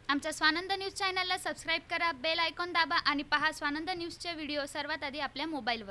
आमच्या स्वानंद न्यूज चॅनलला सबस्क्राइब करा, बेल आयकॉन दाबा आणि पहा स्वानंद न्यूजचे व्हिडिओ सर्वात आधी आपल्या मोबाईलवर।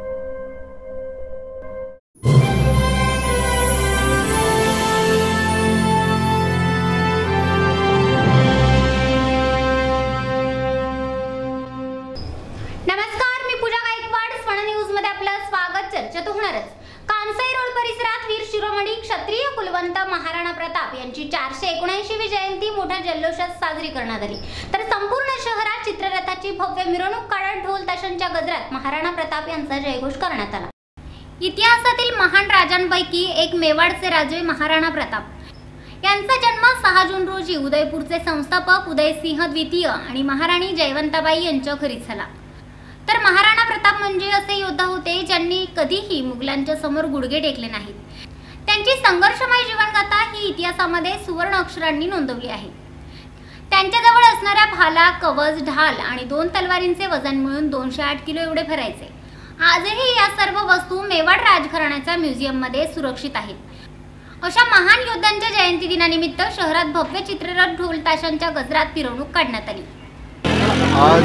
नमस्कार, मी पूजा गायकवाड। स्वानंद न्यूज मध्ये आपलं स्वागत। चर्चा होणारच कांसाई रोड परिसरात वीर शिरोमणी क्षत्रिय कुलवंत महाराणा प्रताप यांची 479वी जयंती मोठ्या जल्लोषात साजरी करण्यात आली। तर संपूर्ण शहरात चित्ररथाची भव्य मिरवणूक काढत ढोल ताशांच्या गजरात महाराणा प्रताप यांचा जयघोष करण्यात आला। इतिहासातील महान राजांपैकी एक मेवाडचे राजे महाराणा प्रताप यांचा जन्म 6 जून रोजी उदयपूरचे संस्थापक उदयसिंह द्वितीय आणि महाराणी जयवंताबाई यांच्या घरी झाला। तर महाराणा प्रताप म्हणजे असे योद्धा होते ज्यांनी कधीही मुघलांच्या समोर गुडघे टेकले नाहीत। त्यांची संघर्षमय जीवनगाथा ही इतिहासामध्ये सुवर्ण अक्षरांनी नोंदवली आहे। त्यांच्याजवळ असणाऱ्या भाला, कवच, ढाल आणि 2 तलवारींचे वजन मिळून 208 किलो एवढे भरायचे। आजही या सर्व वस्तू मेवाड राजघराण्याच्या म्युझियममध्ये सुरक्षित आहेत। अशा महान योद्ध्यांच्या जयंती दिनानिमित्त शहरात भव्य चित्ररथ ढोल ताशांच्या गजरात मिरवणूक काढण्यात आली। आज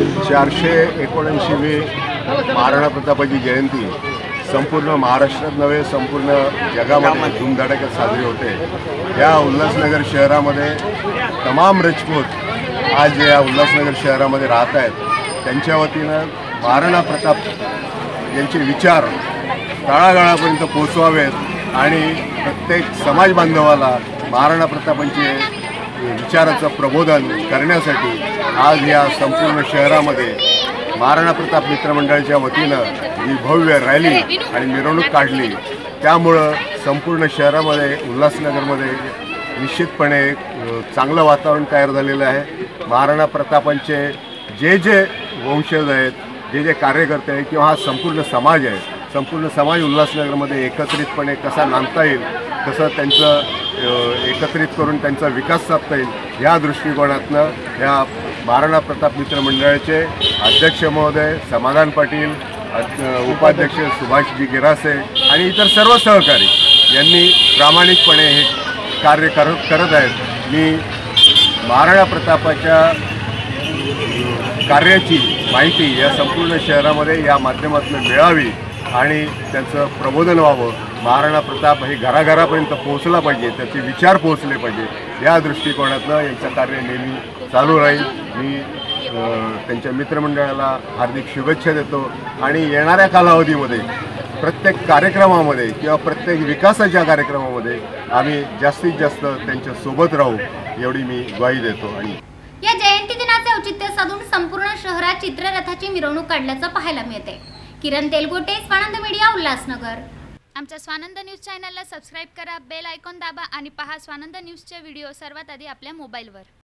479वी महाराणा प्रतापाची जयंती संपूर्ण महाराष्ट्रात नव्हे संपूर्ण जगामध्ये धूमधडाक्यात साजरी होते। या उल्हासनगर शहरामध्ये तमाम राजपूत आज या उल्हासनगर शहरामध्ये राहत आहेत। त्यांच्या वतीनं महाराणा प्रताप यांचे विचार तळागाळापर्यंत पोहोचवावेत आणि प्रत्येक समाज बांधवाला महाराणा प्रतापांचे विचाराचं प्रबोधन करण्यासाठी आज या संपूर्ण शहरामध्ये महाराणा प्रताप मित्रमंडळाच्या वतीनं ही भव्य रॅली आणि मिरवणूक काढली। त्यामुळं संपूर्ण शहरामध्ये उल्हासनगरमध्ये निश्चितपणे चांगलं वातावरण तयार झालेलं आहे। महाराणा प्रतापांचे जे जे वंशज आहेत, जे जे कार्यकर्ते आहेत किंवा हा संपूर्ण समाज आहे, संपूर्ण समाज उल्हासनगरमध्ये एकत्रितपणे कसा नांदता येईल, कसं त्यांचं एकत्रित करून त्यांचा विकास साधता येईल या दृष्टिकोनातनं या महाराणा प्रताप मित्रमंडळाचे अध्यक्ष महोदय समाधान पाटील, उपाध्यक्ष सुभाषजी गिरासे आणि इतर सर्व सहकारी यांनी प्रामाणिकपणे हे कार्य करत आहेत। मी महाराणा प्रतापाच्या कार्याची माहिती या संपूर्ण शहरामध्ये या माध्यमातून मिळावी आणि त्यांचं प्रबोधन व्हावं। महाराणा प्रताप हे घराघरापर्यंत पोहोचला पाहिजे, त्याचे विचार पोहोचले पाहिजे या दृष्टिकोनातनं यांचं कार्य नेहमी चालू राहील। मी त्यांच्या मित्रमंडळाला हार्दिक शुभेच्छा देतो आणि येणाऱ्या कालावधीमध्ये प्रत्येक कार्यक्रमामध्ये किंवा प्रत्येक विकासाच्या कार्यक्रमामध्ये आम्ही जास्तीत जास्त त्यांच्या सोबत राहू एवढी मी ग्वाही देतो। आणि या जयंती दिनाचे औचित्य साधून संपूर्ण शहरात चित्ररथाची मिरवणूक काढल्याचं पाहायला मिळते। किरण तेलगोटे, स्वानंद मीडिया, उल्हासनगर। आमच्या स्वानंद न्यूज चॅनलला सबस्क्राइब करा, बेल आयकॉन दाबा आणि पहा स्वानंद न्यूजचे व्हिडिओ सर्वात आधी आपल्या मोबाईलवर।